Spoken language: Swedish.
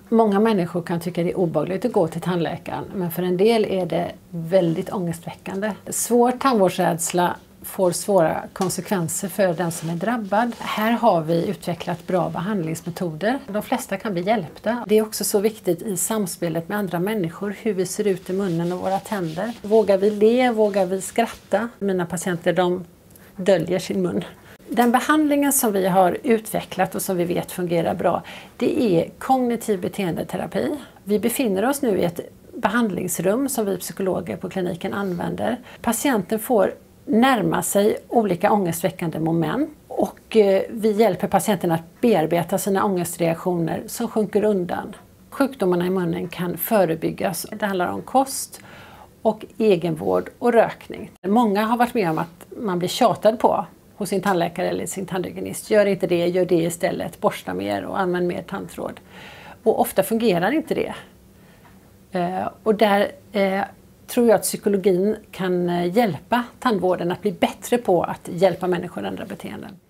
Många människor kan tycka det är obehagligt att gå till tandläkaren, men för en del är det väldigt ångestväckande. Svår tandvårdsrädsla får svåra konsekvenser för den som är drabbad. Här har vi utvecklat bra behandlingsmetoder. De flesta kan bli hjälpta. Det är också så viktigt i samspelet med andra människor hur vi ser ut i munnen och våra tänder. Vågar vi le? Vågar vi skratta? Mina patienter, de döljer sin mun. Den behandlingen som vi har utvecklat och som vi vet fungerar bra, det är kognitiv beteendeterapi. Vi befinner oss nu i ett behandlingsrum som vi psykologer på kliniken använder. Patienten får närma sig olika ångestväckande moment och vi hjälper patienten att bearbeta sina ångestreaktioner som sjunker undan. Sjukdomarna i munnen kan förebyggas. Det handlar om kost och egenvård och rökning. Många har varit med om att man blir tjatad på hos sin tandläkare eller sin tandhygienist. Gör inte det, gör det istället. Borsta mer och använd mer tandtråd. Och ofta fungerar inte det. Och där tror jag att psykologin kan hjälpa tandvården att bli bättre på att hjälpa människor att ändra beteenden.